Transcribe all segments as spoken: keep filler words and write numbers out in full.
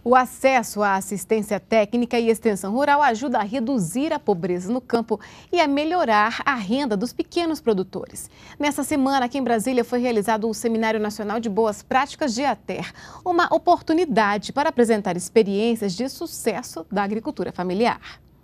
O acesso à assistência técnica e extensão rural ajuda a reduzir a pobreza no campo e a melhorar a renda dos pequenos produtores. Nessa semana, aqui em Brasília, foi realizado o Seminário Nacional de Boas Práticas de ATER, uma oportunidade para apresentar experiências de sucesso da agricultura familiar.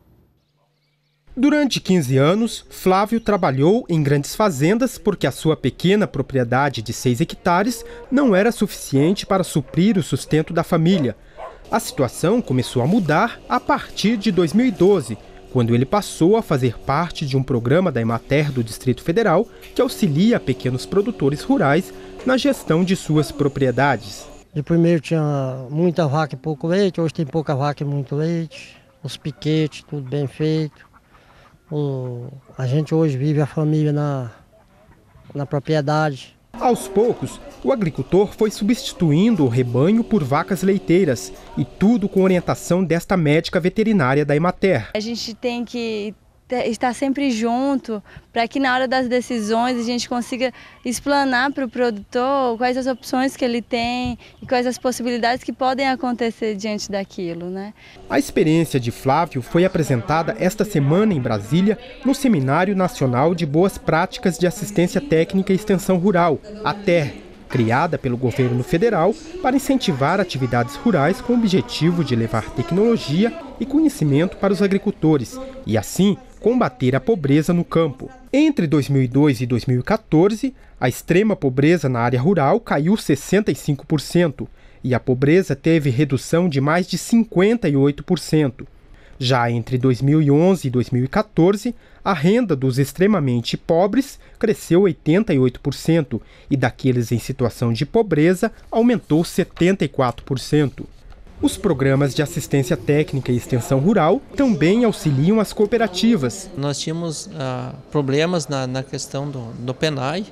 Durante quinze anos, Flávio trabalhou em grandes fazendas porque a sua pequena propriedade de seis hectares não era suficiente para suprir o sustento da família. A situação começou a mudar a partir de dois mil e doze, quando ele passou a fazer parte de um programa da Emater do Distrito Federal que auxilia pequenos produtores rurais na gestão de suas propriedades. De primeiro tinha muita vaca e pouco leite, hoje tem pouca vaca e muito leite, os piquetes, tudo bem feito. O, a gente hoje vive a família na, na propriedade. Aos poucos, o agricultor foi substituindo o rebanho por vacas leiteiras e tudo com orientação desta médica veterinária da Emater. A gente tem que estar sempre junto para que na hora das decisões a gente consiga explanar para o produtor quais as opções que ele tem e quais as possibilidades que podem acontecer diante daquilo, né? A experiência de Flávio foi apresentada esta semana em Brasília no Seminário Nacional de Boas Práticas de Assistência Técnica e Extensão Rural, ATER, criada pelo governo federal para incentivar atividades rurais com o objetivo de levar tecnologia e conhecimento para os agricultores e, assim, combater a pobreza no campo. Entre dois mil e dois e dois mil e quatorze, a extrema pobreza na área rural caiu sessenta e cinco por cento e a pobreza teve redução de mais de cinquenta e oito por cento. Já entre dois mil e onze e dois mil e quatorze, a renda dos extremamente pobres cresceu oitenta e oito por cento e daqueles em situação de pobreza aumentou setenta e quatro por cento. Os programas de assistência técnica e extensão rural também auxiliam as cooperativas. Nós tínhamos ah, problemas na, na questão do, do PENAI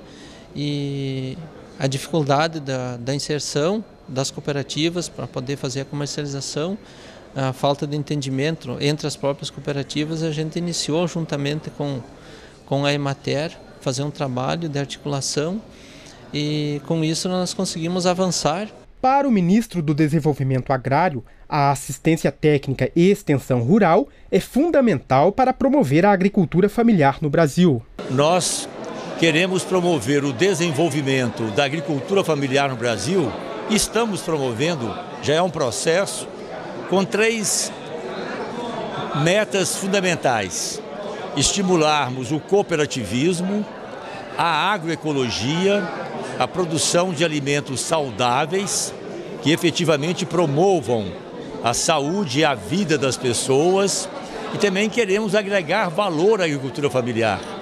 e a dificuldade da, da inserção das cooperativas para poder fazer a comercialização, a falta de entendimento entre as próprias cooperativas. A gente iniciou juntamente com, com a Emater fazer um trabalho de articulação e com isso nós conseguimos avançar. Para o ministro do Desenvolvimento Agrário, a assistência técnica e extensão rural é fundamental para promover a agricultura familiar no Brasil. Nós queremos promover o desenvolvimento da agricultura familiar no Brasil. Estamos promovendo, já é um processo, com três metas fundamentais: estimularmos o cooperativismo, a agroecologia, a produção de alimentos saudáveis que efetivamente promovam a saúde e a vida das pessoas, e também queremos agregar valor à agricultura familiar.